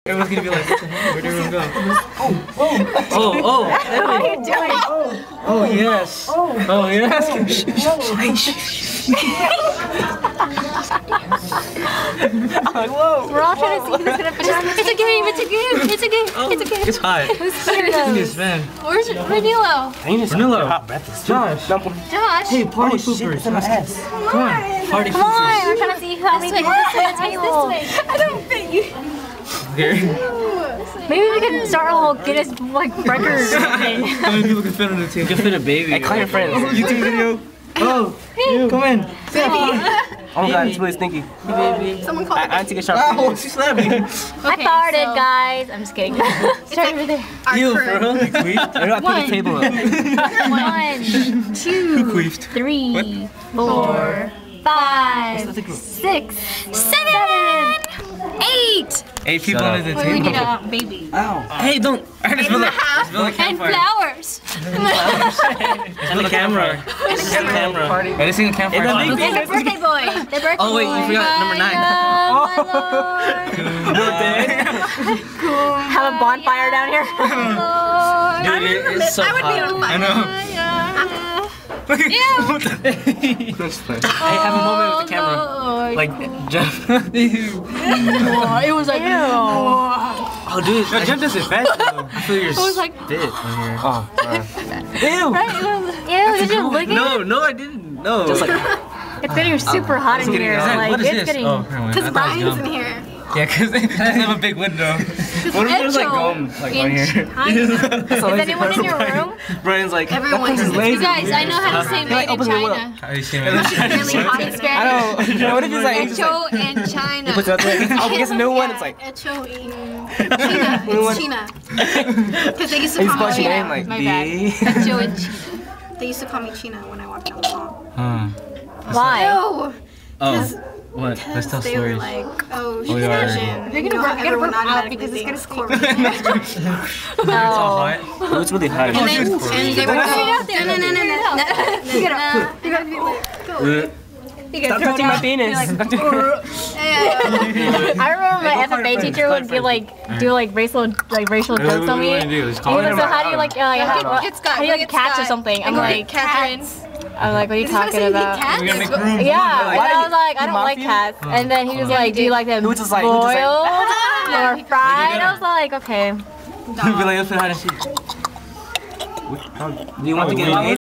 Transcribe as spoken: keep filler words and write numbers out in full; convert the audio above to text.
Everyone's gonna be like, what the hell? Where'd everyone go? Oh, oh, oh, oh. What are you doing? Oh, oh yes. Oh, oh yes. I'm like, whoa. We're all trying to see who's gonna finish. It's a game. It's a game. It's a game. Oh, it's a game. It's hot. Who's scared It's man. Where's Renilo? Renilo. Hot breakfast. Josh. Josh. Hey, party poopers. Come on. Party Come on. poopers. We're trying to see how many people at the table. I don't fit you. Here. Maybe we can start a whole Guinness like record thing. How many people can fit on the table? You can fit a baby. Hey, call your friends. YouTube video. Oh, you. Come in. Oh my god, it's really stinky. Hey, baby. Someone called I, I take a shot. Oh, she slapped me. Okay, I farted, so guys. I'm just kidding. Start over there. You, for real? You queefed? I know, I put the table up. One, two, Who queefed? three, What? four, five, six, seven, eight. Eight people under the We need table. a baby. Ow. Hey, don't. I heard it's build a, it's build a And campfire. flowers. It's build a camera. It's a camera. I just seen a campfire. And the birthday boy. The birthday Oh wait, boy. you forgot number nine. Oh, have a bonfire down here. Dude, it, it's so I would hot. be on I know. Look at what the Hey, have a moment with the camera. like Jeff. It was like, Oh, dude, no, Jeff does it fast though. I feel your was like- spit on here. Oh, Ew. ew, did you lick it? No, no, I didn't. No. just like It's getting super hot in It's getting here. hot. Like, What is it's this? getting. Oh, never mind. I Because thought it was Brian's gum. in here. Yeah, because they have a big window. What if there's like gum like on here? Is anyone in your room? Brian's like, Everyone's that in lazy. You guys, I know how to say made in China. How do you say it? Really hot in Spanish. I don't. What if it's like? He's just like Echo in China. puts it out there. Oh, gets a new one. It's like. Echo in China. It's China. Because they used to He's call me watching China. name like My D. bad. Echo in China. They used to call me China when I walked down the hall. Hmm. Why? No. Oh. What? Let's tell They were stories. like, oh, she's Oh, yeah. Asian. You're You gonna know run, how you're gonna everyone run out automatically because it's thinks gonna Korean. It's all No. hot. Oh, it's really hot. And then, dude, and they would go, out there. no, no, no, no, no, no. You gotta, You gotta be like, go. you gotta Stop throw touching it my out. penis. Yeah. I remember my F F A teacher would give like do like racial like racial jokes on me. He was like, so how do you like uh, like how, Look at Scott, how do you look like at cats or Scott. something? I'm Look like at Catherine. I'm like, what are you talking about? We gotta make room. Yeah, and Why I was did like, I he don't mock like you? cats. And then he was like, do you like them He was just like- he was boiled just like- or fried? I was like, okay. Be like, let's play hide and seek. Do you want to get